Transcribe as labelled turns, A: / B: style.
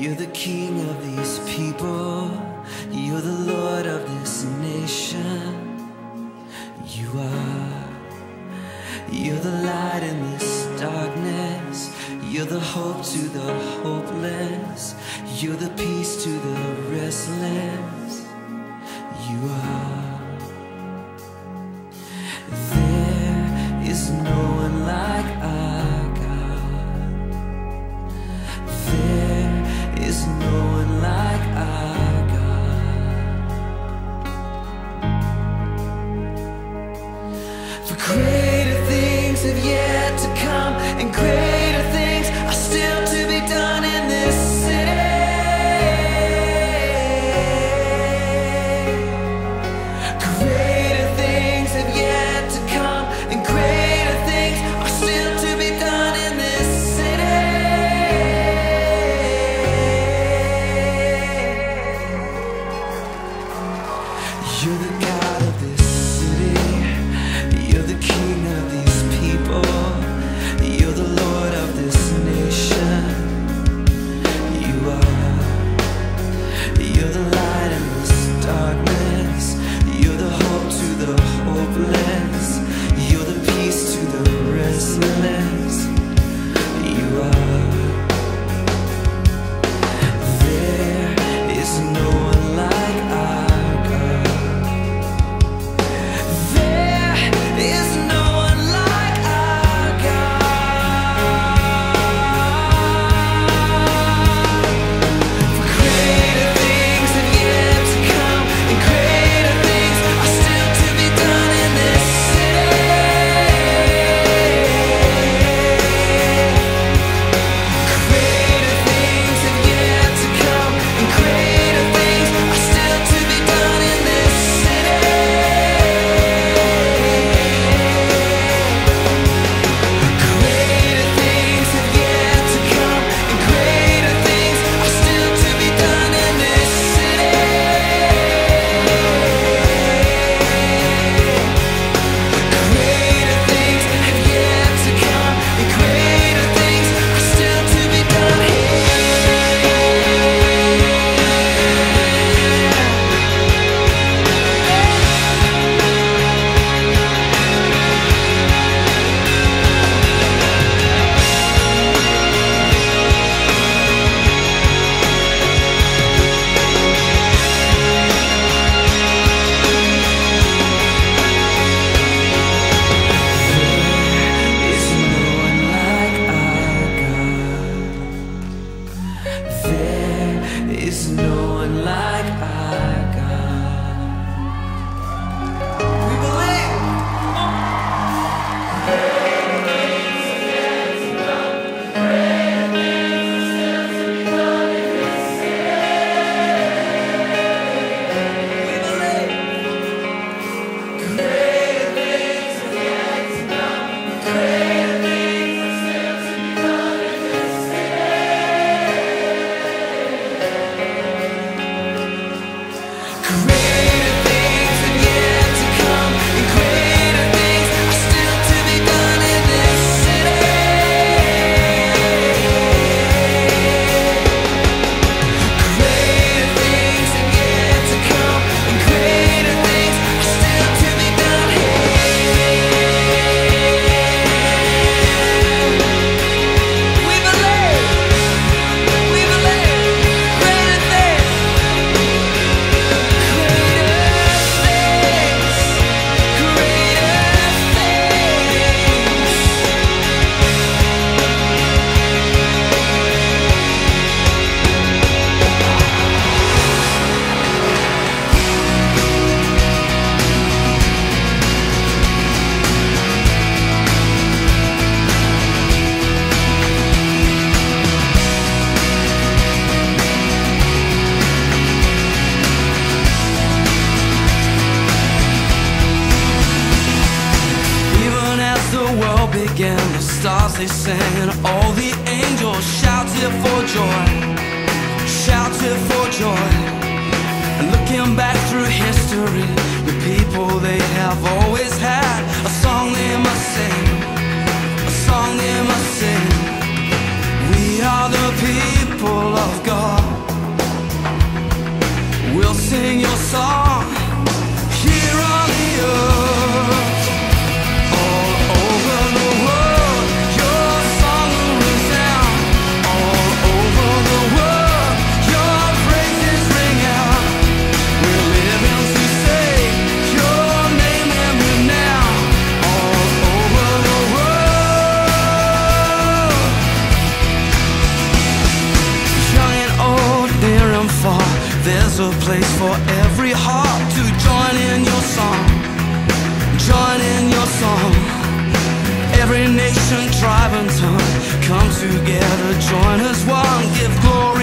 A: You're the king of these people. You're the Lord of this nation. You are. You're the light in this darkness. You're the hope to the hopeless. You're the peace to the restless. You are. There is no one like our God. There is no one like our God. For greater things have yet to come, and greater things are still to be done in this city. Greater things have yet to come, and greater things are still to be done in this city. You're the God of this city. You're the king of these people. You're the Lord of this nation. You are. You're the light in this darkness. You're the hope to the hopeless. You're the peace to the restless. You are. There is no one like our God. There is no one like our God. For greater things have yet to come, and greater things are still to be done in this city. Greater things have yet to come, and greater things are still to be done in this city. Greater things have yet to come, and greater things are still to be done in this city. Greater things have yet to come, and greater things are still to be done here. There is no one like our God. We believe. We believe. Greater things have yet to come. Greater things are still to be done in this city. Greater things have yet to come, and greater things are still to be done in this city. Greater things have yet to come, and greater things are still to be done here. We believe. We believe. Greater things. Even as the world began, the stars they sang, all the angels shouted for joy, shouted for joy. And looking back through history, the people they have always had a song they must sing, a song they must sing. We are the people of God. song here on the earth. All over the world, your song will resound. All over the world, your praises ring out. We're living to say your name and renown. All over the world, young and old, near and far, there's a place for every heart to join in your song. Join in your song. Every nation, tribe and tongue, come together, join as one, give glory